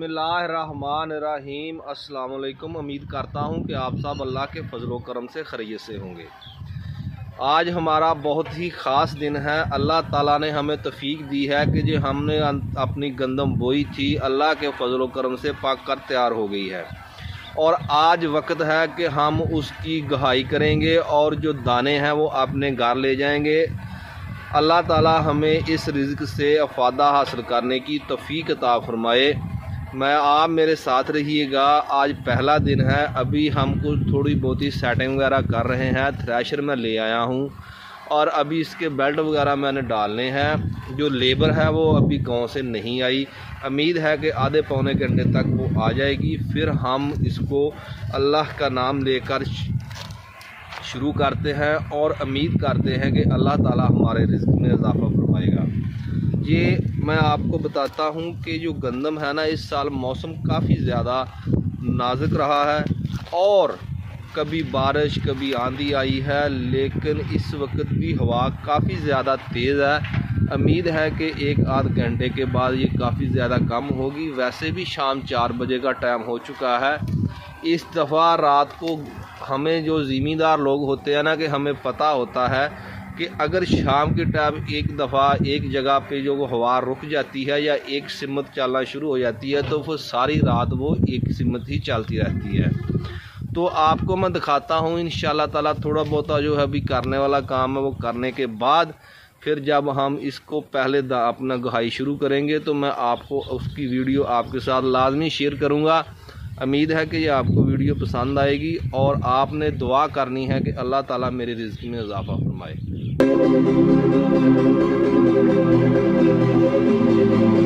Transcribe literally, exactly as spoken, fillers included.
बिस्मिल्लाहिर्रहमानिर्रहीम। अस्सलाम वालेकुम। उम्मीद करता हूँ कि आप सब अल्लाह के फजलो करम से खैरियत से होंगे। आज हमारा बहुत ही ख़ास दिन है। अल्लाह ताला ने हमें तौफीक दी है कि जो हमने अपनी गंदम बोई थी अल्लाह के फजलो करम से पक कर तैयार हो गई है और आज वक्त है कि हम उसकी गहाई करेंगे और जो दाने हैं वो अपने घर ले जाएंगे। अल्लाह ताला हमें इस रिज़्क़ से अफादा हासिल करने की तौफीक अता फरमाए। मैं आप मेरे साथ रहिएगा। आज पहला दिन है, अभी हम कुछ थोड़ी बहुत ही सेटिंग वगैरह कर रहे हैं। थ्रेशर मैं ले आया हूँ और अभी इसके बेल्ट वगैरह मैंने डालने हैं। जो लेबर है वो अभी गांव से नहीं आई, उम्मीद है कि आधे पौने घंटे तक वो आ जाएगी। फिर हम इसको अल्लाह का नाम लेकर शुरू करते हैं और उम्मीद करते हैं कि अल्लाह ताला हमारे रिज़्क़ में इजाफ़ा फरमाएगा। ये मैं आपको बताता हूँ कि जो गंदम है ना, इस साल मौसम काफ़ी ज़्यादा नाजुक रहा है और कभी बारिश कभी आंधी आई है, लेकिन इस वक्त भी हवा काफ़ी ज़्यादा तेज़ है। उम्मीद है कि एक आध घंटे के बाद ये काफ़ी ज़्यादा कम होगी। वैसे भी शाम चार बजे का टाइम हो चुका है। इस दफ़ा रात को हमें जो ज़मींदार लोग होते हैं ना, कि हमें पता होता है कि अगर शाम के टाइम एक दफ़ा एक जगह पे जो हवा रुक जाती है या एक सिमत चलना शुरू हो जाती है तो फिर सारी रात वो एक सिमत ही चलती रहती है। तो आपको मैं दिखाता हूँ इंशाअल्लाह ताला। थोड़ा बहुत जो है अभी करने वाला काम है वो करने के बाद फिर जब हम इसको पहले अपना गहाई शुरू करेंगे तो मैं आपको उसकी वीडियो आपके साथ लाजमी शेयर करूँगा। उम्मीद है कि ये आपको वीडियो पसंद आएगी और आपने दुआ करनी है कि अल्लाह ताला मेरे रिज़्क़ में इजाफ़ा फरमाए।